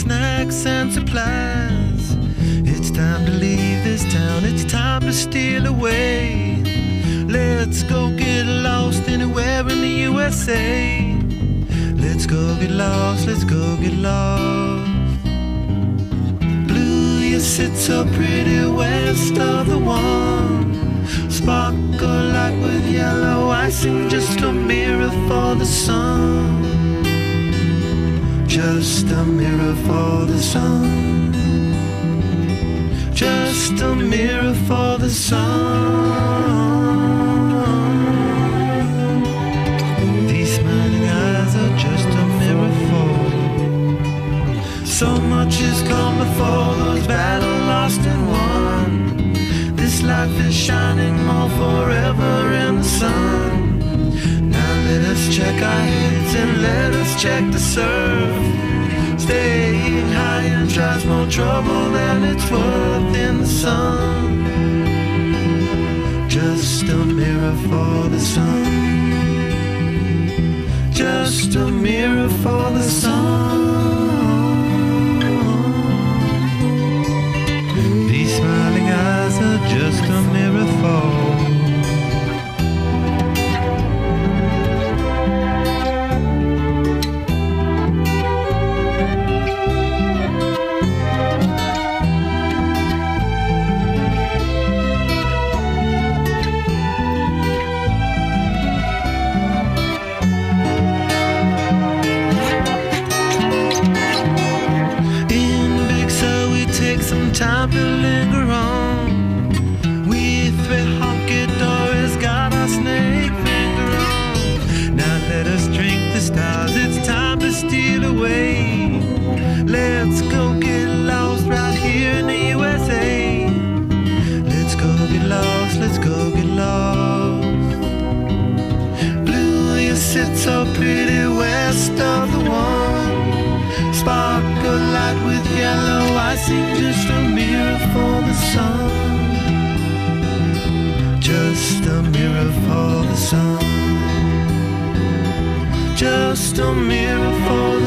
snacks and supplies. It's time to leave this town, it's time to steal away. Let's go get lost anywhere in the USA. Let's go get lost, let's go get lost. Blue, you sit so pretty west of the one. Sparkle like with yellow icing, just a mirror for the sun. Just a mirror for the sun. Just a mirror for the sun. These smiling eyes are just a mirror for. So much has come before, those battles lost and won. This life is shining more forever in the sun. Now let us check our heads and let us check the surf. Staying high and tries more trouble than it's worth in the sun. Just a mirror for the sun. Just a mirror for the sun. These smiling eyes are just a mirror for. Time to linger on. We three honky dories got our snake finger on. Now let us drink the stars, it's time to steal away. Let's go get lost right here in the USA. Let's go get lost, let's go get lost. Blue, you sit so pretty west of the one. Sparkle light with yellow icing, just a mirror for the sun. Just a mirror for the sun. Just a mirror for the sun.